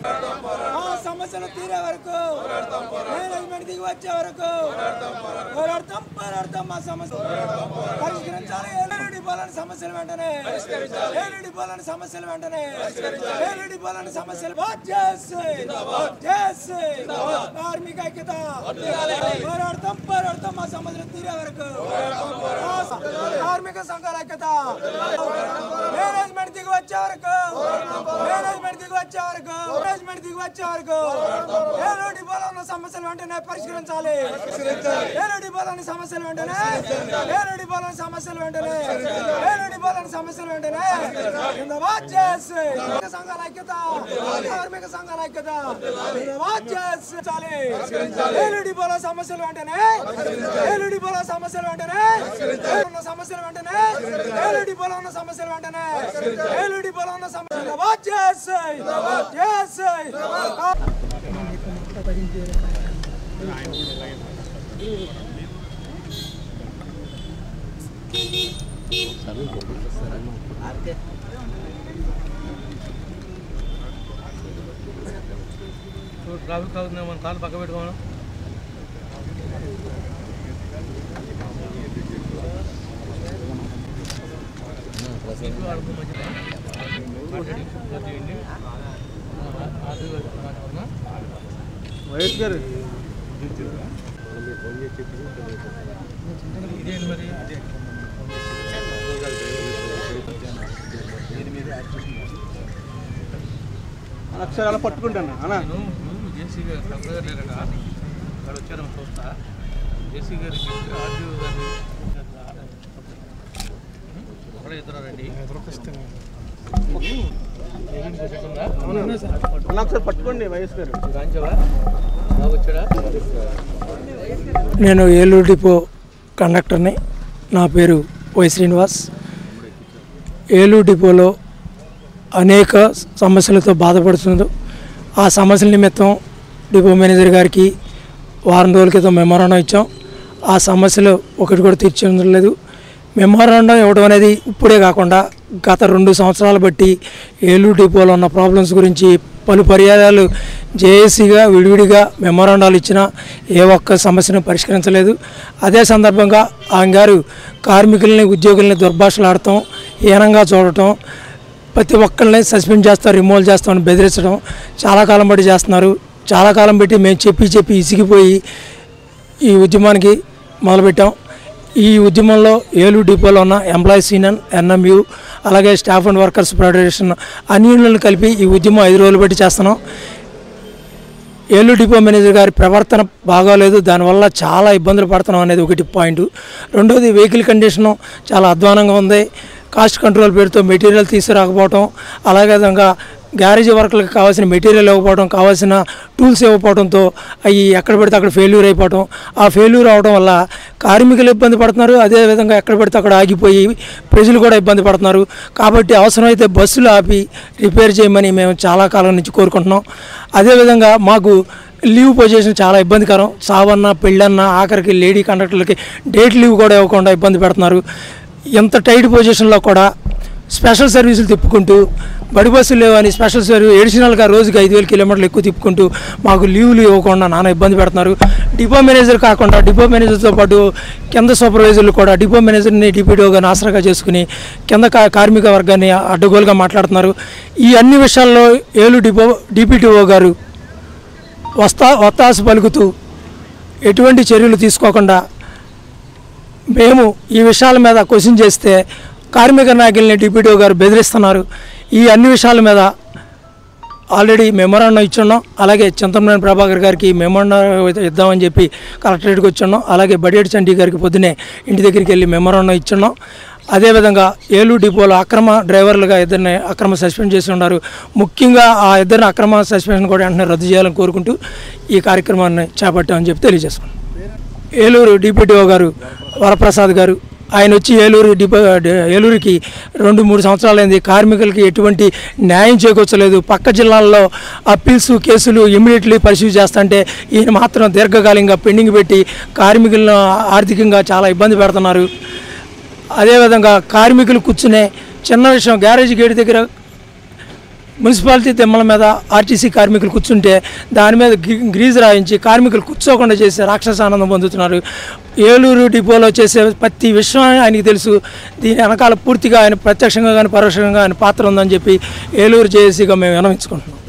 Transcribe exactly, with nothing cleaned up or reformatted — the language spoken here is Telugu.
సమస్యలు తీరే వరకు మేనేజ్మెంట్ దిగి వచ్చే వరకు పోరాడతాం పోరాడతాం మా సమస్య పరిష్కరించాలి. ఏలూరు డిపోలోని సమస్యలు వెంటనే ఏలూరు డిపోలోని సమస్యలు వెంటనే ఏలూరు డిపోలోని సమస్యలు కార్మిక ఐక్యత పోరాడతాం పోరాడతాం మా సమస్యలు తీరే వరకు కార్మిక సంఘాల ఐక్యత మేనేజ్మెంట్ దిగి వచ్చే వరకు మేనేజ్మెంట్ దిగి వచ్చే వరకు మేనేజ్మెంట్ దిగి వచ్చే వరకు ఏలూరు డిపోలో ఉన్న సమస్యలు వెంటనే పరిష్కరించాలి. ఏలూరు డిపోలోని సమస్యలు వెంటనే ఏలూరు డిపోలోని సమస్యలు వెంటనే ఏలూరు డిపోలోని సమస్యలు వెంటనే జిందాబాద్ జేఏసీ సంఘాల ఐక్యత కార్మిక సంఘాల ఐక్యత జిందాబాద్ జేఏసీ. ఏలూరు డిపోలో సమస్యలు వెంటనే ఏలూరు డిపోలో సమస్యలు వెంటనే ఉన్న సమస్యలు వెంటనే ఏలూరు డిపోలో ఉన్న సమస్యలు వెంటనే ఏలూరు డిపోలో ఉన్న సమస్యలు జిందాబాద్ జేఏసీ జేఏసీ. ట్రాఫిక్ అవుతుంది మన కాలు పక్క పెట్టుకోవడం వైఎస్ గారు ఇదేంటి మరి అక్షరాలు పట్టుకుంటాను అన్నా జేసీ గారు కలెక్టర్ లేరట అక్కడ వచ్చారని చూస్తా జేసీ గారికి ఆర్డీఓ గారిని అక్కడ ఇద్దరు రండి ఒకసారి పట్టుకోండి వైఎస్ గారు రాంచవా వచ్చాడా. నేను ఏలూరు డిపో కండక్టర్ని. నా పేరు వై శ్రీనివాస్. ఏలూరు డిపోలో అనేక సమస్యలతో బాధపడుతుంది. ఆ సమస్యల నిమిత్తం డిపో మేనేజర్ గారికి వారం రోజుల క్రితం మెమోరాండం ఇచ్చాం. ఆ సమస్యలు ఒకటి కూడా తీర్చలేదు. మెమోరాండం ఇవ్వడం అనేది ఇప్పుడే కాకుండా గత రెండు సంవత్సరాలు బట్టి ఏలూరు డిపోలో ఉన్న ప్రాబ్లమ్స్ గురించి పలు పర్యాయాలు జేఏసీగా విడివిడిగా మెమోరాండాలు ఇచ్చినా ఏ ఒక్క సమస్యను పరిష్కరించలేదు. అదే సందర్భంగా ఆయన గారు కార్మికుల్ని ఉద్యోగుల్ని దుర్భాషలాడటం, హీనంగా చూడటం, ప్రతి ఒక్కరిని సస్పెండ్ చేస్తారు, రిమూవల్ చేస్తామని బెదిరించడం చాలా కాలం బట్టి చేస్తున్నారు. చాలా కాలం బట్టి మేము చెప్పి చెప్పి ఇసిగిపోయి ఈ ఉద్యమానికి మొదలుపెట్టాం. ఈ ఉద్యమంలో ఏలూరు డిపోలో ఉన్న ఎంప్లాయీస్ యూనియన్, ఎన్ఎంయు, అలాగే స్టాఫ్ అండ్ వర్కర్స్ ఫెడరేషన్ అన్ని యూనియన్లను కలిపి ఈ ఉద్యమం ఐదు రోజులు బట్టి చేస్తున్నాం. ఏలూరు డిపో మేనేజర్ గారి ప్రవర్తన బాగోలేదు, దానివల్ల చాలా ఇబ్బందులు పడుతున్నాం అనేది ఒకటి పాయింట్. రెండోది వెహికల్ కండిషను చాలా అధ్వానంగా ఉంది. కాస్ట్ కంట్రోల్ పేరుతో మెటీరియల్ తీసుకురాకపోవటం, అలాగే విధంగా గ్యారేజ్ వర్క్లకు కావాల్సిన మెటీరియల్ ఇవ్వకపోవడం, కావాల్సిన టూల్స్ ఇవ్వకపోవడంతో అవి ఎక్కడ పెడితే అక్కడ ఫెయిల్యూర్ అయిపోవడం. ఆ ఫెయిల్యూర్ అవడం వల్ల కార్మికులు ఇబ్బంది పడుతున్నారు, అదేవిధంగా ఎక్కడ పెడితే అక్కడ ఆగిపోయి ప్రజలు కూడా ఇబ్బంది పడుతున్నారు. కాబట్టి అవసరమైతే బస్సులు ఆపి రిపేర్ చేయమని మేము చాలా కాలం నుంచి కోరుకుంటున్నాం. అదేవిధంగా మాకు లీవ్ పొజిషన్ చాలా ఇబ్బందికరం. సావన్న, పెళ్ళన్న, ఆఖరికి లేడీ కండక్టర్లకి డేట్ లీవ్ కూడా ఇవ్వకుండా ఇబ్బంది పెడుతున్నారు. ఎంత టైట్ పొజిషన్లో కూడా స్పెషల్ సర్వీసులు తిప్పుకుంటూ, బడి బస్సులు లేవని స్పెషల్ సర్వీస్ ఎడిషనల్గా రోజుకి ఐదు వేల కిలోమీటర్లు ఎక్కువ తిప్పుకుంటూ మాకు లీవ్లు ఇవ్వకుండా నానా ఇబ్బంది పెడుతున్నారు. డిపో మేనేజర్ కాకుండా డిపో మేనేజర్తో పాటు కింద సూపర్వైజర్లు కూడా డిపో మేనేజర్ని డిపిటిఓగా ఆసరాగా చేసుకుని కింద కార్మిక వర్గాన్ని అడ్డగోలుగా మాట్లాడుతున్నారు. ఈ అన్ని విషయాల్లో ఏలూరు డిపో డిపిటిఓ గారు వస్తా వత్తాసు పలుకుతూ ఎటువంటి చర్యలు తీసుకోకుండా మేము ఈ విషయాల మీద క్వశ్చన్ చేస్తే కార్మిక నాయకుల్ని డిపిటిఓ గారు బెదిరిస్తున్నారు. ఈ అన్ని విషయాల మీద ఆల్రెడీ మెమోరాండం ఇచ్చున్నాం. అలాగే చింతమనేని ప్రభాకర్ గారికి మెమోరాండం ఇద్దామని చెప్పి కలెక్టరేట్కి వచ్చున్నాం. అలాగే బడియేటి చంటి గారికి పొద్దునే ఇంటి దగ్గరికి వెళ్ళి మెమోరాండం ఇచ్చున్నాం. అదేవిధంగా ఏలూరు డిపోలో అక్రమ డ్రైవర్లుగా ఇద్దరిని అక్రమ సస్పెండ్ చేసి ఉన్నారు. ముఖ్యంగా ఆ ఇద్దరిని అక్రమ సస్పెన్షన్ కూడా వెంటనే రద్దు చేయాలని కోరుకుంటూ ఈ కార్యక్రమాన్ని చేపట్టామని చెప్పి తెలియజేస్తున్నాం. ఏలూరు డిపిటిఓ గారు వరప్రసాద్ గారు ఆయన వచ్చి ఏలూరు డిపో ఏలూరుకి రెండు మూడు సంవత్సరాలైంది. కార్మికులకి ఎటువంటి న్యాయం చేకూర్చలేదు. పక్క జిల్లాల్లో అప్పీల్స్ కేసులు ఇమ్మీడియట్లీ పరిశీలి చేస్తుంటే ఈయన మాత్రం దీర్ఘకాలికంగా పెండింగ్ పెట్టి కార్మికులను ఆర్థికంగా చాలా ఇబ్బంది పెడుతున్నారు. అదేవిధంగా కార్మికులు కూర్చునే చిన్న విషయం, గ్యారేజ్ గేట్ దగ్గర మున్సిపాలిటీ దిమ్మల మీద ఆర్టీసీ కార్మికులు కూర్చుంటే దాని మీద గ్రీజ్ రాయించి కార్మికులు కూర్చోకుండా చేసే రాక్షస ఆనందం పొందుతున్నారు. ఏలూరు డిపోలో చేసే ప్రతి విషయం ఆయనకి తెలుసు. దీని వెనకాల పూర్తిగా ఆయన ప్రత్యక్షంగా కానీ పరోక్షంగా ఆయన పాత్ర ఉందని చెప్పి ఏలూరు జేఏసీగా మేము విన్నవించుకుంటున్నాం.